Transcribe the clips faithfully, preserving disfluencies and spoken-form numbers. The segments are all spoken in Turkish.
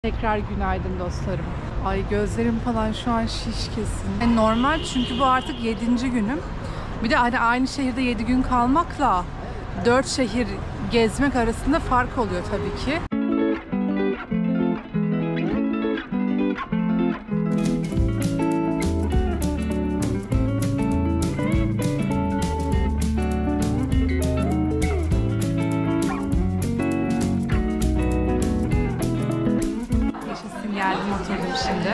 Tekrar günaydın dostlarım. Ay gözlerim falan şu an şiş kesin. Yani normal çünkü bu artık yedinci günüm. Bir de hani aynı şehirde yedi gün kalmakla dört şehir gezmek arasında fark oluyor tabii ki. Geldim oturdum şimdi.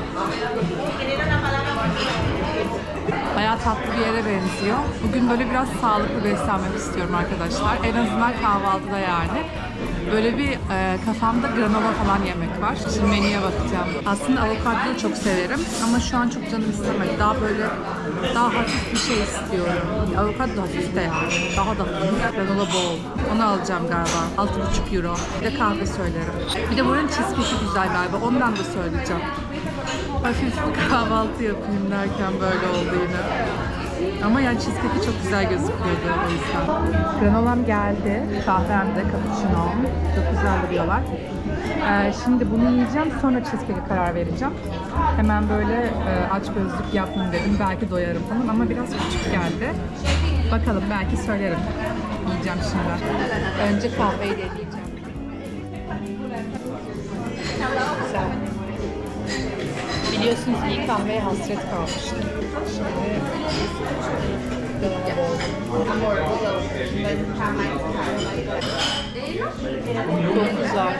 Bayağı tatlı bir yere benziyor. Bugün böyle biraz sağlıklı beslenmek istiyorum arkadaşlar. En azından kahvaltıda yani. Böyle bir e, kafamda granola falan yemek var. Şimdi menüye bakacağım. Aslında avokadoyu çok severim ama şu an çok canım istemedi. Daha böyle daha hafif bir şey istiyorum. Avokado hafif de yani. Daha da hafif. Granola bol. Onu alacağım galiba. altı buçuk euro. Bir de kahve söylerim. Bir de buranın cheesecake'i güzel galiba. Ondan da söyleyeceğim. Hafif bir kahvaltı yapayım derken böyle oldu yine. Ama yani cheesecake'i çok güzel gözüküyordu o yüzden. Granolam geldi. Kahvem de cappuccino. Çok güzel duruyorlar. Ee, şimdi bunu yiyeceğim. Sonra cheesecake'e karar vereceğim. Hemen böyle e, aç gözlük yapmayayım dedim. Belki doyarım falan ama biraz küçük geldi. Bakalım belki söylerim. Yiyeceğim şimdi. Önce kahveyi deneyeceğim. Güzel. Biliyorsunuz iyi kahveye hasret kalmıştım. Şimdi çok güzel.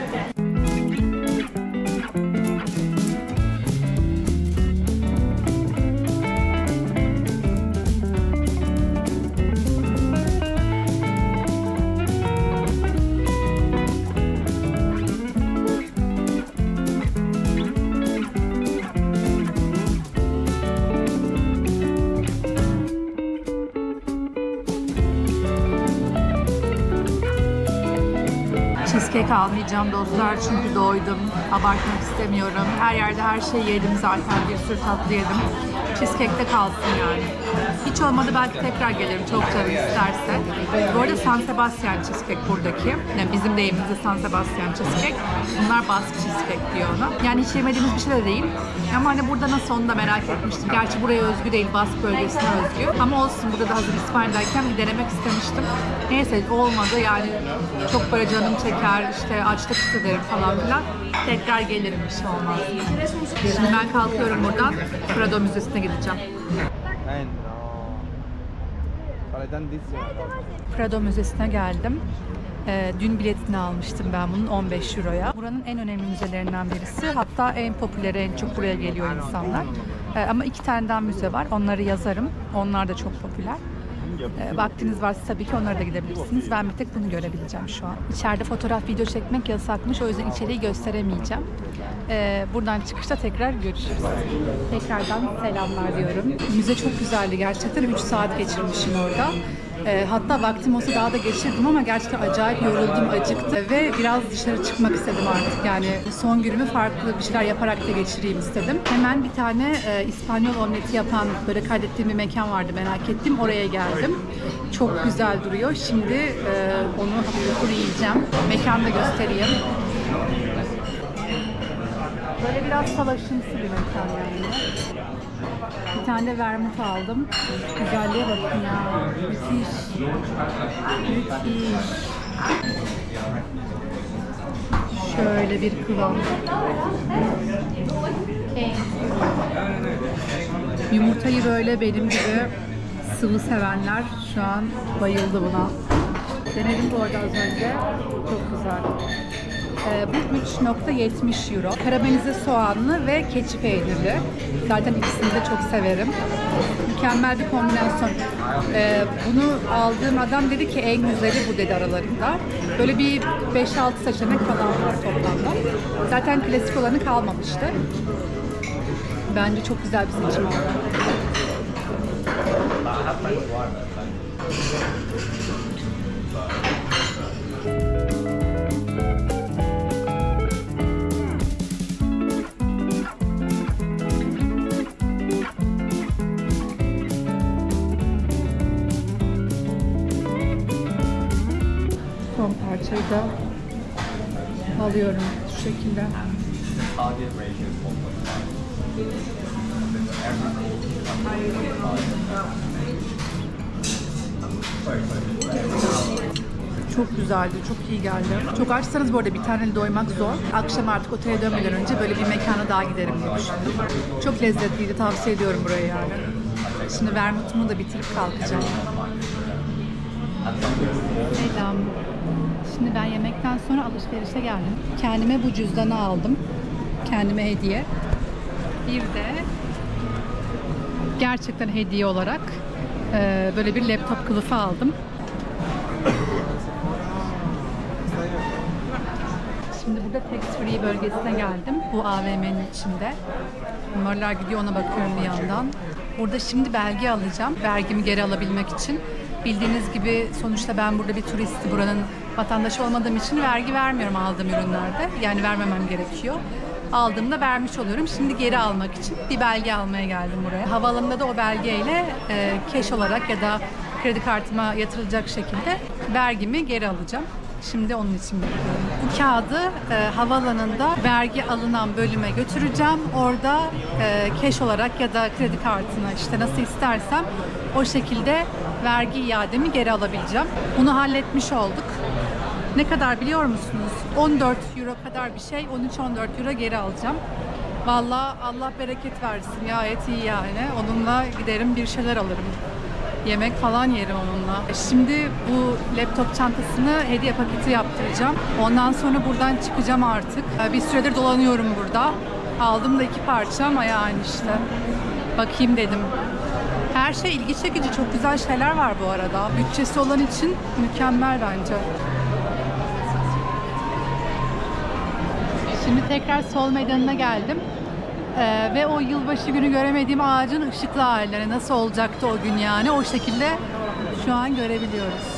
Cheesecake almayacağım dostlar çünkü doydum. Abartmak istemiyorum. Her yerde her şeyi yedim zaten. Bir sürü tatlı yedim. Cheesecake de kalsın yani. Hiç olmadı belki tekrar gelirim çok canım isterse. Bu arada San Sebastian Cheesecake buradaki. Yani bizim deyimimizde San Sebastian Cheesecake. Bunlar Bask Cheesecake diyor ona. Yani hiç yemediğimiz bir şey de değil. Ama hani burada nasıl onu da merak etmiştim. Gerçi buraya özgü değil, Bask bölgesine özgü. Ama olsun burada da hazır İspanya'dayken bir denemek istemiştim. Neyse olmadı yani çok böyle canım çeker, işte açlık hissederim falan filan. Tekrar gelirim bir şey olmaz. Şimdi ben kalkıyorum buradan. Prado Müzesi'ne gideceğim. Prado Müzesi'ne geldim. Ee, dün biletini almıştım ben bunun on beş euroya. Buranın en önemli müzelerinden birisi. Hatta en popüleri, en çok buraya geliyor insanlar. Ee, ama iki tane daha müze var. Onları yazarım. Onlar da çok popüler. E, vaktiniz varsa tabii ki onlara da gidebilirsiniz. Ben bir tek bunu görebileceğim şu an. İçeride fotoğraf, video çekmek yasakmış. O yüzden içeriği gösteremeyeceğim. E, buradan çıkışta tekrar görüşürüz. Tekrardan selamlar diyorum. Müze çok güzeldi gerçekten. üç saat geçirmişim orada. E, hatta vaktim olsa daha da geçirdim ama gerçekten acayip yoruldum, acıktı ve biraz dışarı çıkmak istedim artık. Yani son günümü farklı bir şeyler yaparak da geçireyim istedim. Hemen bir tane e, İspanyol omleti yapan, böyle kaydettiğim bir mekan vardı, merak ettim. Oraya geldim. Çok güzel duruyor. Şimdi e, onu hafif yiyeceğim. Mekanı da göstereyim. Böyle biraz savaşımsı bir mekan yani. Bir tane de vermut aldım. Güzelliğe bakın ya. Müthiş. Müthiş. Şöyle bir kıvam. Yumurtayı böyle benim gibi sıvı sevenler şu an bayıldı buna. Denedim bu arada az önce. Çok güzel. Ee, bu üç nokta yetmiş euro. Karamelize soğanlı ve keçi peynirli. Zaten ikisini de çok severim. Mükemmel bir kombinasyon. Ee, bunu aldığım adam dedi ki en güzeli bu dedi aralarında. Böyle bir beş altı seçenek falan var toplamda. Zaten klasik olanı kalmamıştı. Bence çok güzel bir seçim oldu. Son parçayı da alıyorum şu şekilde. target ratio is one point five. Çok güzeldi, çok iyi geldi. Çok açsanız bu arada bir tane doymak zor. Akşam artık otele dönmeden önce böyle bir mekana daha giderim diye düşündüm. Çok lezzetliydi, tavsiye ediyorum burayı yani. Şimdi vermutumu da bitirip kalkacağım. Selam. Şimdi ben yemekten sonra alışverişe geldim. Kendime bu cüzdanı aldım. Kendime hediye. Bir de gerçekten hediye olarak e, böyle bir laptop kılıfı aldım. Şimdi burada tax free bölgesine geldim. Bu A V M'nin içinde. Umarlar gidiyor, ona bakıyorum bir yandan. Burada şimdi belge alacağım. Vergimi geri alabilmek için. Bildiğiniz gibi sonuçta ben burada bir turisti, buranın vatandaşı olmadığım için vergi vermiyorum aldığım ürünlerde. Yani vermemem gerekiyor. Aldığımda vermiş oluyorum. Şimdi geri almak için bir belge almaya geldim buraya. Havaalanında da o belgeyle e, cash olarak ya da kredi kartıma yatırılacak şekilde vergimi geri alacağım. Şimdi onun için bekliyorum. Bu kağıdı e, havaalanında vergi alınan bölüme götüreceğim. Orada e, cash olarak ya da kredi kartına işte nasıl istersem o şekilde vergi iademi geri alabileceğim. Bunu halletmiş olduk. Ne kadar biliyor musunuz? on dört euro kadar bir şey. on üç on dört euro geri alacağım. Vallahi Allah bereket versin. Gayet iyi yani. Onunla giderim bir şeyler alırım. Yemek falan yerim onunla. Şimdi bu laptop çantasını hediye paketi yaptıracağım. Ondan sonra buradan çıkacağım artık. Bir süredir dolanıyorum burada. Aldım da iki parça ama yani işte. Bakayım dedim. Her şey ilgi çekici. Çok güzel şeyler var bu arada. Bütçesi olan için mükemmel bence. Şimdi tekrar Sol Meydanı'na geldim. Ee, ve o yılbaşı günü göremediğim ağacın ışıklı halleri nasıl olacaktı o gün yani. O şekilde şu an görebiliyoruz.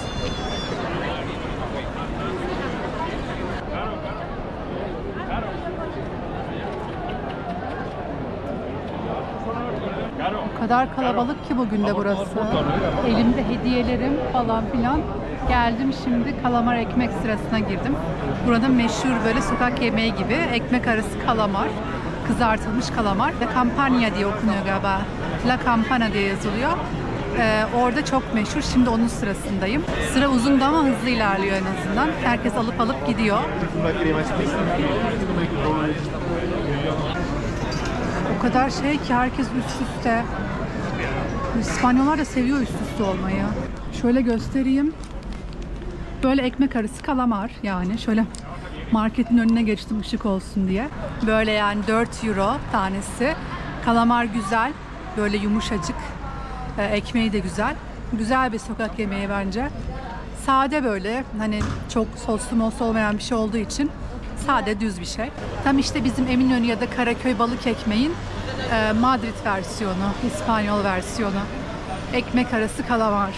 O kadar kalabalık ki bugün de burası. Elimde hediyelerim falan filan. Geldim şimdi kalamar ekmek sırasına girdim. Buranın meşhur böyle sokak yemeği gibi ekmek arası kalamar. Kızartılmış kalamar ve Campania diye okunuyor galiba. La Campana diye yazılıyor. Ee, orada çok meşhur. Şimdi onun sırasındayım. Sıra uzun ama hızlı ilerliyor en azından. Herkes alıp alıp gidiyor. O kadar şey ki herkes üst üste. İspanyollar da seviyor üst üste olmayı. Şöyle göstereyim. Böyle ekmek arası kalamar yani. Şöyle marketin önüne geçtim ışık olsun diye. Böyle yani dört euro tanesi. Kalamar güzel. Böyle yumuşacık. Ee, ekmeği de güzel. Güzel bir sokak yemeği bence. Sade böyle. Hani çok soslu moslu olmayan bir şey olduğu için sade düz bir şey. Tam işte bizim Eminönü ya da Karaköy balık ekmeğin e, Madrid versiyonu. İspanyol versiyonu. Ekmek arası kalamar.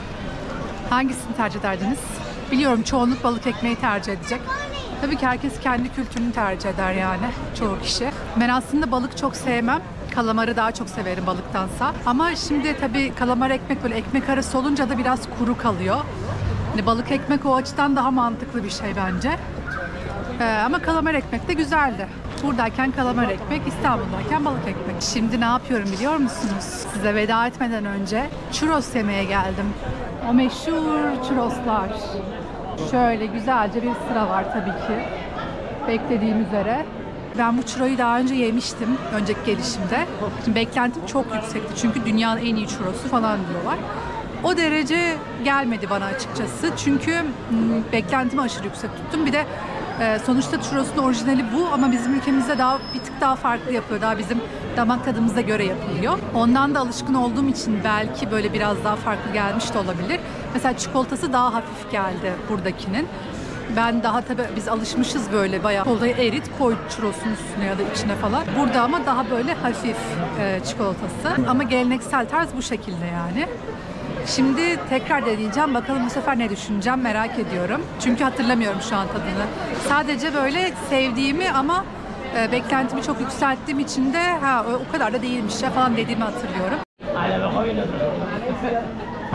Hangisini tercih ederdiniz? Biliyorum çoğunluk balık ekmeği tercih edecek. Tabii ki herkes kendi kültürünü tercih eder yani çoğu kişi. Ben aslında balık çok sevmem. Kalamarı daha çok severim balıktansa. Ama şimdi tabii kalamar ekmek böyle ekmek arası olunca da biraz kuru kalıyor. Yani balık ekmek o açıdan daha mantıklı bir şey bence. Ee, ama kalamar ekmek de güzeldi. Buradayken kalamar ekmek, İstanbul'dayken balık ekmek. Şimdi ne yapıyorum biliyor musunuz? Size veda etmeden önce churros yemeye geldim. O meşhur churroslar. Şöyle güzelce bir sıra var tabii ki. Beklediğim üzere. Ben bu churro'yu daha önce yemiştim. Önceki gelişimde. Şimdi beklentim çok yüksekti. Çünkü dünyanın en iyi churrosu falan diyorlar. O derece gelmedi bana açıkçası. Çünkü hmm, beklentimi aşırı yüksek tuttum. Bir de e, sonuçta churrosun orijinali bu ama bizim ülkemizde daha bir tık daha farklı yapıyor. Daha bizim damak tadımıza göre yapılıyor. Ondan da alışkın olduğum için belki böyle biraz daha farklı gelmiş de olabilir. Mesela çikolatası daha hafif geldi buradakinin. Ben daha tabii biz alışmışız böyle bayağı çikolatayı erit koy churrosun üstüne ya da içine falan. Burada ama daha böyle hafif e, çikolatası. Ama geleneksel tarz bu şekilde yani. Şimdi tekrar deneyeceğim. Bakalım bu sefer ne düşüneceğim merak ediyorum. Çünkü hatırlamıyorum şu an tadını. Sadece böyle sevdiğimi ama e, beklentimi çok yükselttiğim için de ha o kadar da değilmiş ya falan dediğimi hatırlıyorum.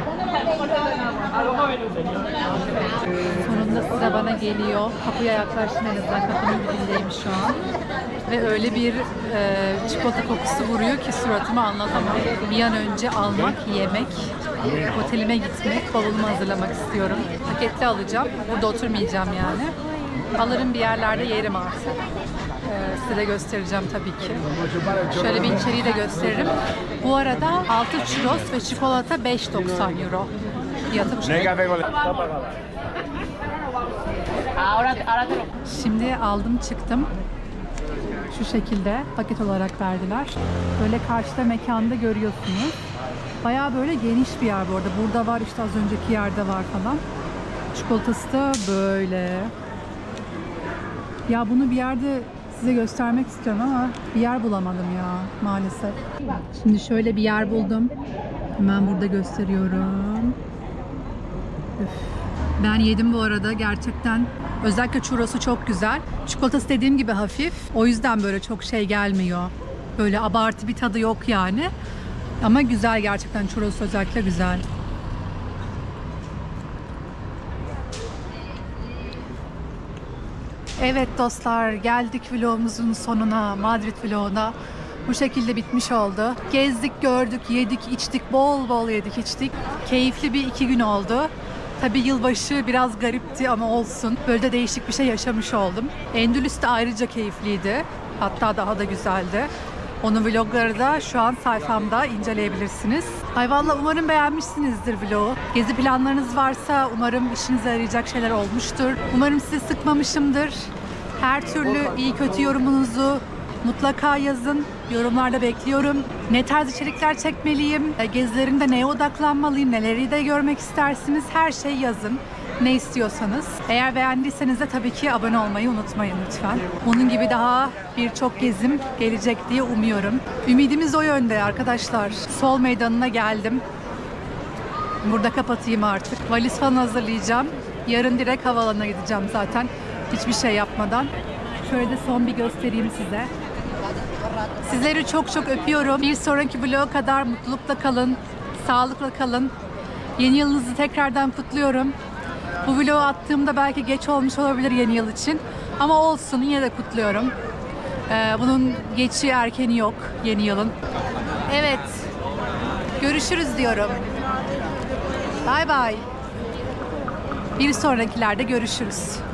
Sonunda sıra bana geliyor. Kapıya yaklaştım, en azından kapının dibindeyim şu an. Ve öyle bir e, çikolata kokusu vuruyor ki suratıma anlatamam. Bir an önce almak, yemek, otelime gitmek, bavulumu hazırlamak istiyorum. Paketli alacağım. Burada oturmayacağım yani. Alırım bir yerlerde yerim artık. Ee, size de göstereceğim tabii ki. Şöyle bir içeriği de gösteririm. Bu arada altı churros ve çikolata beş doksan euro. Fiyatı bu şekilde. Şimdi aldım çıktım. Şu şekilde paket olarak verdiler. Böyle karşıda mekanda görüyorsunuz. Bayağı böyle geniş bir yer bu arada. Burada var, işte az önceki yerde var falan. Çikolatası da böyle. Ya bunu bir yerde size göstermek istiyorum ama bir yer bulamadım ya maalesef. Şimdi şöyle bir yer buldum. Hemen burada gösteriyorum. Üf. Ben yedim bu arada gerçekten. Özellikle churrosu çok güzel. Çikolatası dediğim gibi hafif. O yüzden böyle çok şey gelmiyor. Böyle abartı bir tadı yok yani. Ama güzel gerçekten, churrosu özellikle güzel. Evet dostlar, geldik vlogumuzun sonuna, Madrid vloguna. Bu şekilde bitmiş oldu. Gezdik, gördük, yedik, içtik, bol bol yedik, içtik. Keyifli bir iki gün oldu. Tabii yılbaşı biraz garipti ama olsun. Böyle de değişik bir şey yaşamış oldum. Endülüs de ayrıca keyifliydi. Hatta daha da güzeldi. Onun vlogları da şu an sayfamda inceleyebilirsiniz. Ay vallahi umarım beğenmişsinizdir vlogu. Gezi planlarınız varsa umarım işinize yarayacak şeyler olmuştur. Umarım sizi sıkmamışımdır. Her türlü iyi kötü yorumunuzu mutlaka yazın. Yorumlarda bekliyorum. Ne tarz içerikler çekmeliyim? Gezilerimde neye odaklanmalıyım? Neleri de görmek istersiniz? Her şeyi yazın. Ne istiyorsanız. Eğer beğendiyseniz de tabii ki abone olmayı unutmayın lütfen. Bunun gibi daha birçok gezim gelecek diye umuyorum. Ümidimiz o yönde arkadaşlar. Sol meydanına geldim. Burada kapatayım artık. Valiz falan hazırlayacağım. Yarın direkt havaalanına gideceğim zaten. Hiçbir şey yapmadan. Şöyle de son bir göstereyim size. Sizleri çok çok öpüyorum. Bir sonraki vloga kadar mutlulukla kalın. Sağlıkla kalın. Yeni yılınızı tekrardan kutluyorum. Bu vlogu attığımda belki geç olmuş olabilir yeni yıl için. Ama olsun, yine de kutluyorum. Ee, bunun geçi erkeni yok yeni yılın. Evet. Görüşürüz diyorum. Bay bay. Bir sonrakilerde görüşürüz.